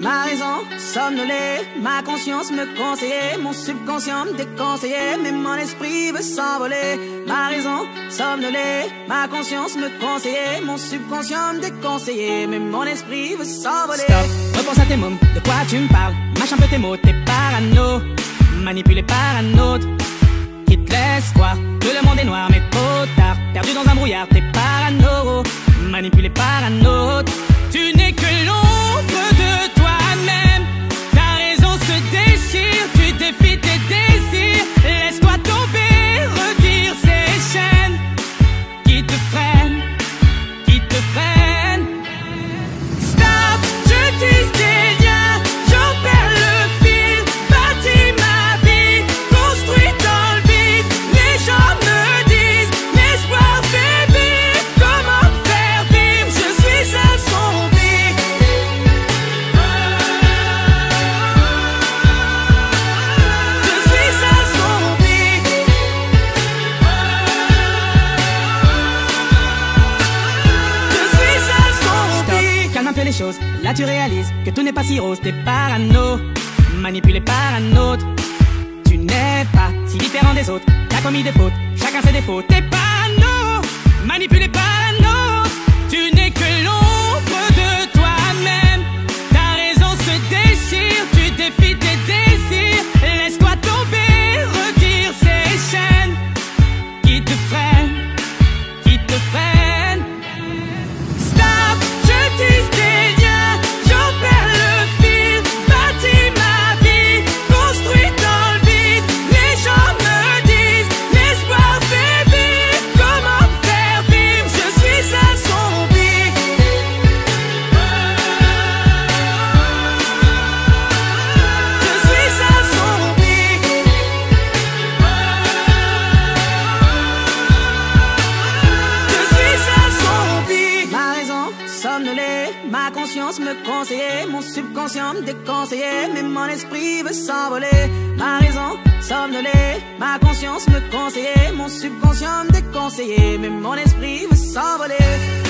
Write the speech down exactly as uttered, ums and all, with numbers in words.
ma raison somnolée, ma conscience me conseillait, mon subconscient me déconseillait, mais mon esprit veut s'envoler. Ma raison somnolée, ma conscience me conseillait, mon subconscient me déconseillait, mais mon esprit veut s'envoler. Stop, repense à tes mômes, de quoi tu me parles? Mâche un peu tes mots, t'es parano, manipulé par un autre qui te laisse croire que le monde est noir mais trop tard. Perdu dans un brouillard, t'es parano, manipulé par un autre. Tu n'es que l'ombre de toi-même. Ta raison se déchire, tu défies tes désirs. Laisse-toi tomber, retire ces chaînes qui te freinent, qui te freinent. Stop, je tisse des liens, j'en perds le fil. Bâtis ma vie, construis dans le vide. Les gens me disent, l'espoir fait vivre. Comment faire vivre, je suis un zombie. Je suis un zombie. Je suis un zombie. Stop, calme un peu les choses, là tu réalises que tout n'est pas si rose. T'es parano, manipulé par un autre. Tu n'es pas si différent des autres, t'as commis des fautes, chacun ses défauts. T'es parano, manipulé par un autre. Tu n'es que l'ombre de toi-même. Ta raison se déchire, tu défies tes désirs. Laisse-toi tomber, retire ces chaînes qui te freinent, qui te freinent. Stop, je tisse des liens, j'en perds le fil. Bâtis ma vie, construis dans le vide. Les gens me disent, l'espoir fait vivre. Comment faire vivre, je suis un zombie. Je suis un zombie. Je suis un zombie. Ma raison somnolée, ma conscience me conseillait, mon subconscient me déconseillait, mais mon esprit veut s'envoler. Ma raison somnolée, ma conscience me conseillait, mon subconscient me déconseillait, mais mon esprit veut s'envoler.